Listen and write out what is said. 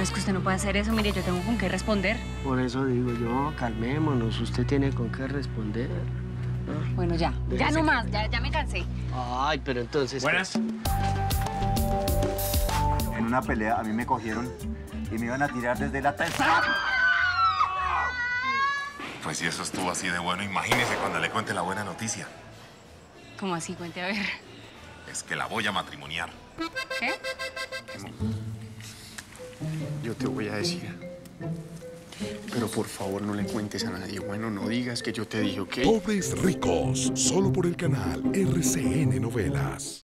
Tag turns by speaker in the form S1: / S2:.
S1: es que usted no puede hacer eso, mire, yo tengo con qué responder.
S2: Por eso digo yo, calmémonos, usted tiene con qué responder. ¿No?
S1: Bueno, ya no más, ya me cansé.
S2: Ay, pero entonces...
S3: Buenas.
S4: En una pelea a mí me cogieron y me iban a tirar desde la tercera.
S5: Pues si eso estuvo así de bueno, imagínese cuando le cuente la buena noticia.
S1: ¿Cómo así? Cuente a ver.
S5: Es que la voy a matrimoniar.
S1: ¿Qué?
S3: Yo te voy a decir. Pero por favor no le cuentes a nadie. Bueno, no digas que yo te dije, ¿ok?
S6: Pobres ricos, solo por el canal RCN Novelas.